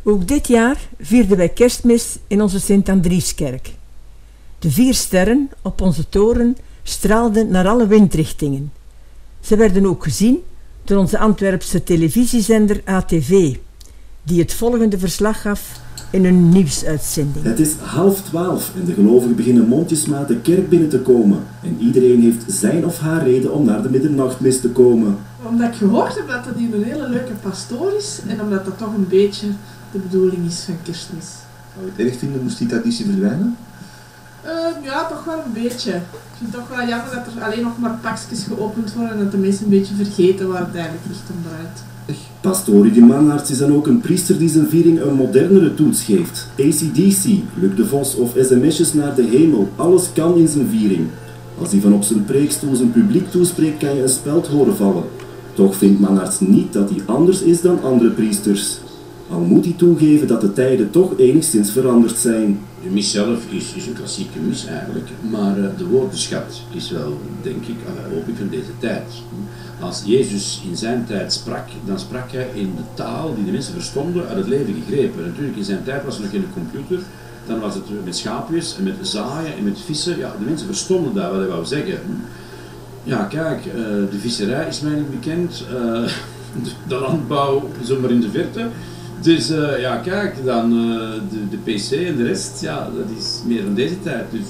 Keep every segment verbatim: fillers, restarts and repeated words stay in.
Ook dit jaar vierden wij kerstmis in onze Sint-Andrieskerk. De vier sterren op onze toren straalden naar alle windrichtingen. Ze werden ook gezien door onze Antwerpse televisiezender A T V, die het volgende verslag gaf in een nieuwsuitzending. Het is half twaalf en de gelovigen beginnen mondjesmaat de kerk binnen te komen. En iedereen heeft zijn of haar reden om naar de middernachtmis te komen. Omdat ik gehoord heb dat dat hier een hele leuke pastoor is en omdat dat toch een beetje de bedoeling is van kerstmis. Zou je het erg vinden, moest die traditie verdwijnen? Uh, ja, toch wel een beetje. Ik vind het toch wel jammer dat er alleen nog maar pakjes geopend worden en dat de mensen een beetje vergeten waar het eigenlijk echt om draait. Pastoor Rudy Mannaerts is dan ook een priester die zijn viering een modernere toets geeft. A C D C, Luc de Vos of sms'jes naar de hemel, alles kan in zijn viering. Als hij van op zijn preekstoel zijn publiek toespreekt, kan je een speld horen vallen. Toch vindt Mannaerts niet dat hij anders is dan andere priesters. Al moet hij toegeven dat de tijden toch enigszins veranderd zijn. De mis zelf is, is een klassieke mis eigenlijk, maar uh, de woordenschat is wel, denk ik, uh, hoop ik, van deze tijd. Als Jezus in zijn tijd sprak, dan sprak hij in de taal die de mensen verstonden, uit het leven gegrepen. Natuurlijk, in zijn tijd was er nog geen computer, dan was het met schaapjes en met zaaien en met vissen. Ja, de mensen verstonden daar wat hij wou zeggen. Ja, kijk, uh, de visserij is mij niet bekend, uh, de landbouw zomaar in de verte. Dus uh, ja, kijk, dan uh, de, de P C en de rest, ja, dat is meer van deze tijd. Dus.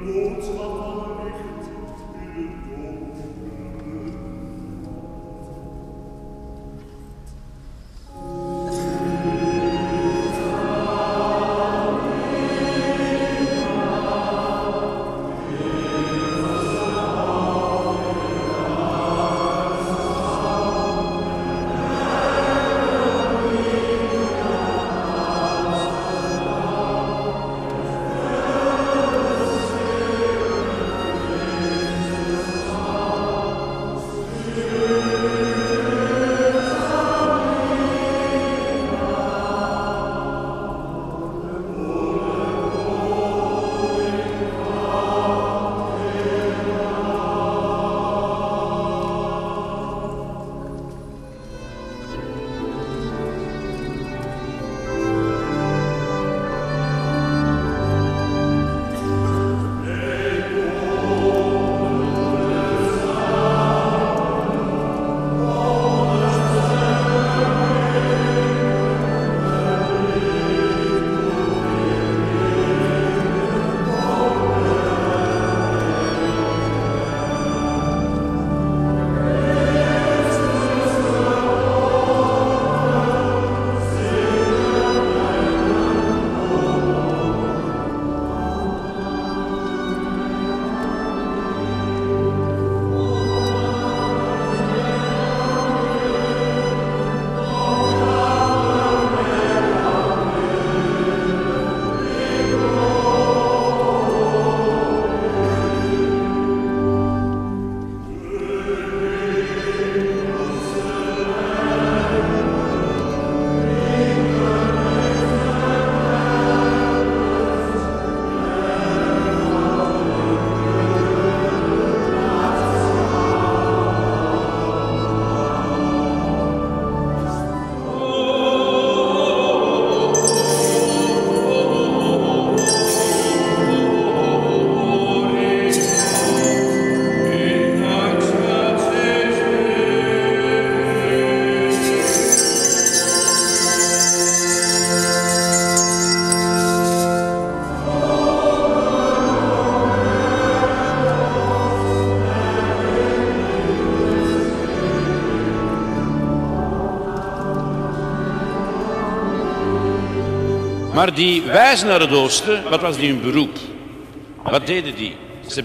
Maar die wijzen naar het oosten, wat was die hun beroep? Wat deden die? Ze...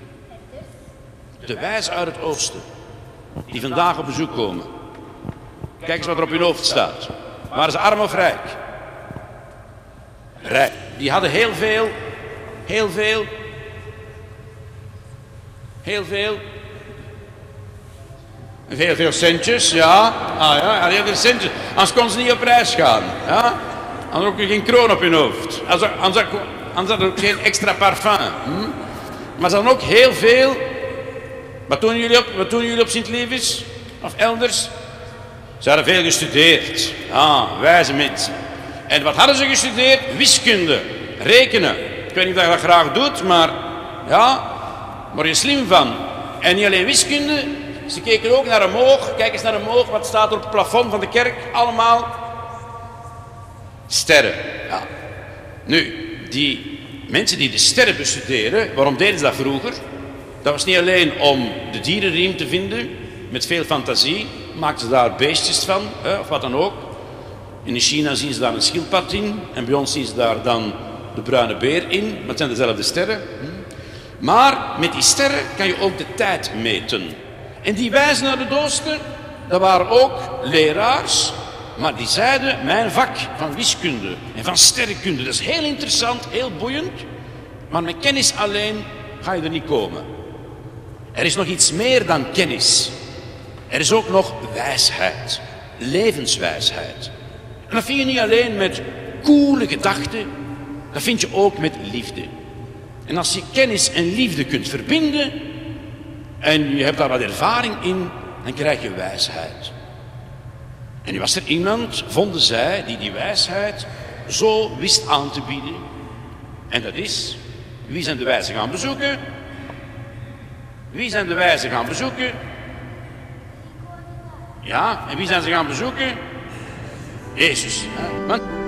De wijzen uit het oosten, die vandaag op bezoek komen. Kijk eens wat er op hun hoofd staat. Waren ze arm of rijk? Rijk. Die hadden heel veel, heel veel, heel veel, heel veel centjes, ja. Ah ja, heel veel centjes. Anders konden ze niet op reis gaan, ja. Anders ook geen kroon op hun hoofd. Anders, anders, anders hadden ook geen extra parfum. Hm? Maar ze hadden ook heel veel. Wat doen jullie op, wat doen jullie op Sint-Levis? Of elders? Ze hadden veel gestudeerd. Ah, wijze mensen. En wat hadden ze gestudeerd? Wiskunde, rekenen. Ik weet niet of je dat graag doet, maar ja, word je slim van. En niet alleen wiskunde, ze keken ook naar omhoog. Kijk eens naar omhoog, wat staat er op het plafond van de kerk? Allemaal sterren. Ja. Nu, die mensen die de sterren bestuderen, waarom deden ze dat vroeger? Dat was niet alleen om de dierenriem te vinden, met veel fantasie, maakten ze daar beestjes van, hè, of wat dan ook. In China zien ze daar een schildpad in, en bij ons zien ze daar dan de bruine beer in, maar het zijn dezelfde sterren. Maar met die sterren kan je ook de tijd meten. En die wijzen naar het oosten, dat waren ook leraars, maar die zeiden, mijn vak van wiskunde en van sterrenkunde, dat is heel interessant, heel boeiend, maar met kennis alleen ga je er niet komen. Er is nog iets meer dan kennis. Er is ook nog wijsheid, levenswijsheid. En dat vind je niet alleen met coole gedachten, dat vind je ook met liefde. En als je kennis en liefde kunt verbinden, en je hebt daar wat ervaring in, dan krijg je wijsheid. En nu was er iemand, vonden zij, die die wijsheid zo wist aan te bieden. En dat is, wie zijn de wijzen gaan bezoeken? Wie zijn de wijzen gaan bezoeken? Ja, en wie zijn ze gaan bezoeken? Jezus. Want